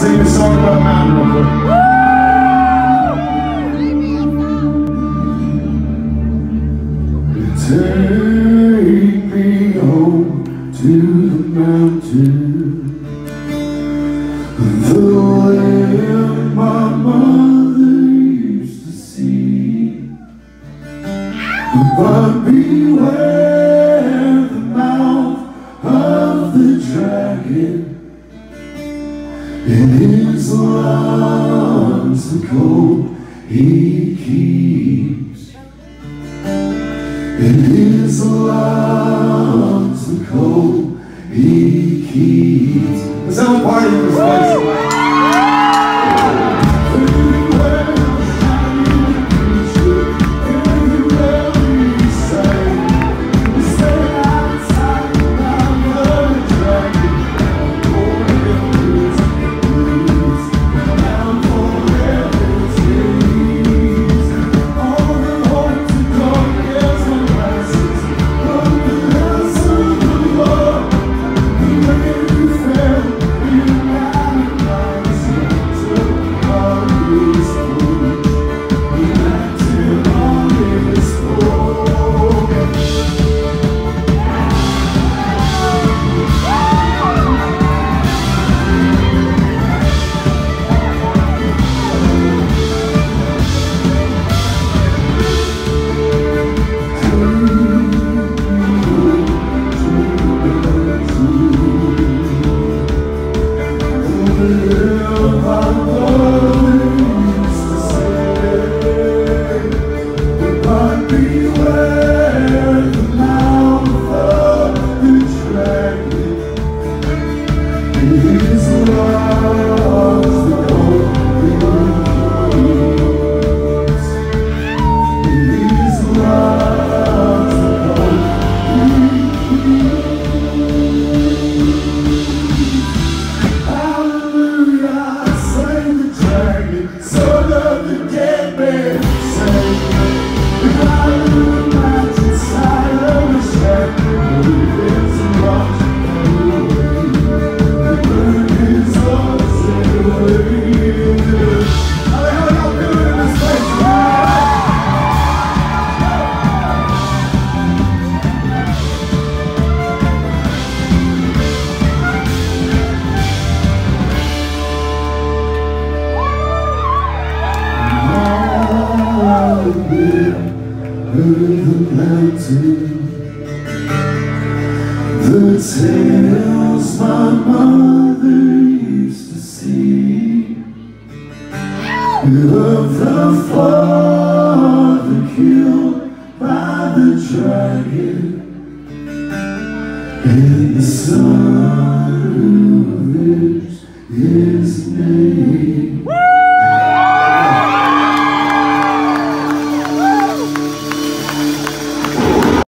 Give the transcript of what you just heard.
sing a song about a mountain real quick. Take me home to the mountain, the way my mother used to see. But beware the mouth of the dragon. In his lungs the cold he keeps. In his lungs the cold he keeps. Let's have a party in this place. The tales my mother used to see of the father killed by the dragon and the son who lives his name.